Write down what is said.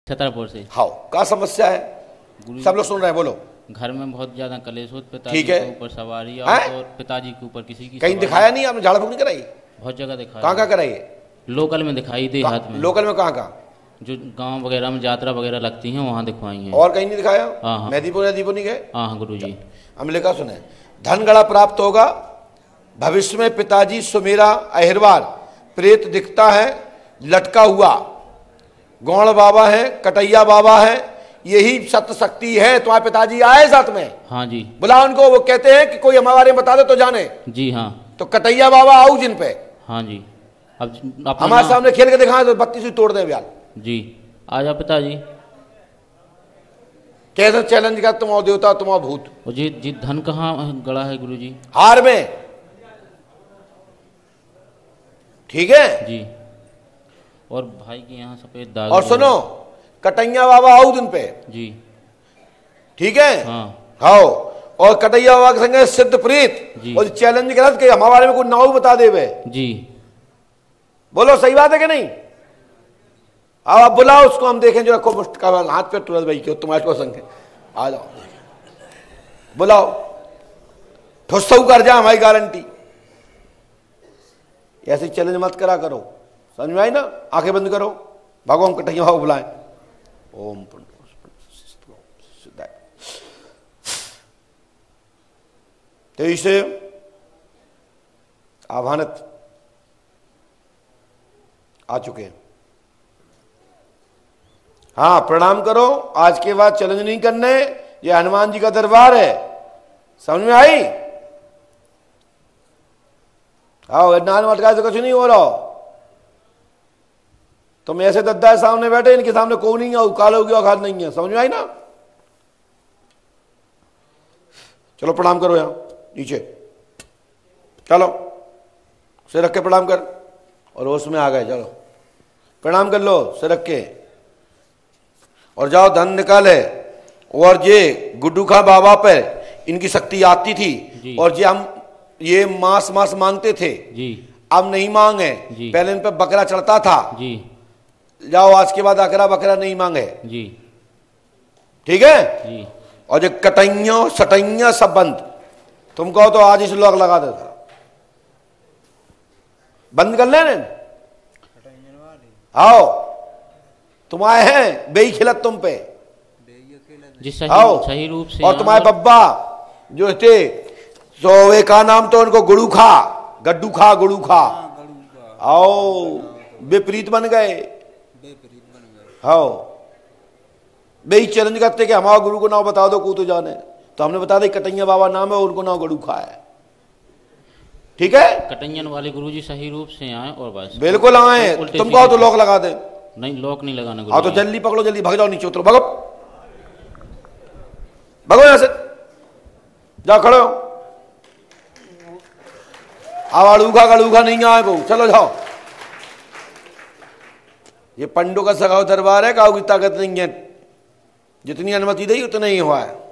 छतरपुर से। हाँ, क्या समस्या है? सब लोग सुन रहे हैं, बोलो। घर में बहुत ज्यादा कलेश हो, पिताजी ठीक है। के ऊपर सवारी और पिताजी के ऊपर किसी की कहीं सवारी। दिखाया नहीं आपने? झाड़ फूक नहीं कराई? बहुत जगह दिखाया। कहाँ कहाँ कराई? लोकल में दिखाई दी, हाथ में। लोकल में कहाँ कहाँ? जो गांव वगैरह में यात्रा वगैरह लगती हैं वहाँ दिखवाई हैं। और कहीं नहीं दिखाया? हाँ। मेदीपुर नहीं गए? हाँ गुरुजी। हमने कहा सुने, धन गड़ा प्राप्त होगा, भविष्य में पिताजी सुमेरा अहिरवार प्रेत दिखता है लटका हुआ, गौड़ बाबा है, कटैया बाबा है, यही सत्य शक्ति है। तुम्हारे पिताजी आए साथ में? हाँ जी। बुला उनको, वो कहते हैं कि कोई हमारे बारे में बता दे तो जाने। जी हाँ। तो कटैया बाबा आओ जिन पे। हाँ जी। अब हमारे सामने खेल के दिखाए तो 32 तोड़ दे ब्याल। जी आजा पिताजी। कैसे चैलेंज कर, तुम आओ देवता, तुम आओ भूत। जी धन कहाँ गड़ा है गुरुजी? हार में। ठीक है जी। और भाई के यहाँ सफेद दाग। और सुनो, कटैया बाबा आओ दिन पे। जी। ठीक है। हाँ। हाँ, और कटैया बाबा के संगे सिद्ध प्रीत और चैलेंज करा कि हमारे बारे में कोई नाव बता देवे। जी बोलो, सही बात है कि नहीं? अब आप बुलाओ उसको, हम देखें जो रखो मुष्ट का हाथ पे तुरंत भाई क्यों तुम्हारे को संग आ जाओ, बुलाओ, ठुस्सू कर जा, हमारी गारंटी। ऐसे चैलेंज मत करा करो, समझ में आई ना? आंखें बंद करो, भागो, हम कटैया बाबा बुलाएं। ओम तो इसे आह्वानित आ चुके हैं। हाँ, प्रणाम करो, आज के बाद चैलेंज नहीं करने, ये हनुमान जी का दरबार है, समझ में आई? आओ, नान मटका से कुछ नहीं हो रहा। तुम ऐसे दद्दा सामने बैठे, इनके सामने कोई नहीं है, काल हो गया औकात नहीं है, समझ में आई ना? चलो प्रणाम करो, यहां नीचे चलो, सिर रख के प्रणाम कर, और उसमें आ गए, चलो प्रणाम कर लो सिर रख के, और जाओ धन निकाले। और ये गुड्डू खां बाबा पर इनकी शक्ति आती थी, और जे हम ये मांस मांगते थे जी, अब नहीं मांगे, पहले इन पर बकरा चढ़ता था जी। जाओ आज के बाद अकरा बकरा नहीं मांगे जी, ठीक है जी। और जो कटैया सटैया सब बंद, तुम कहो तो आज इस लोग लगा देता, बंद कर लेने। आओ, तुम आए हैं बेई खिलत तुम पे, आओ सही रूप से। और तुम्हारे बब्बा जो थे, तो वे का नाम तो उनको गुड़ू खा, गड्डू खा, गुड़ू खा, आओ विपरीत बन गए। आओ, बेई चैलेंज करते कि हमारा गुरु को नाम बता दो, को तो जाने, तो हमने बता दी कटैया बाबा नाम है, उनको नाम गड़ू खा है, ठीक है? कटैयन वाले गुरुजी सही रूप से आए और बस बिल्कुल आए। तुम कहो तो लॉक लगा दे। नहीं, लॉक नहीं लगाना। हाँ तो जल्दी पकड़ो, जल्दी भाग जाओ नीचे उतरो, भागो भागो यहां से, जाओ खड़े हो। अड़ूखा गड़ूखा नहीं आए बहु, चलो जाओ। ये पंडों का सगाव दरबार है, काऊ की ताकत नहीं है, जितनी अनुमति दी उतना ही हुआ है।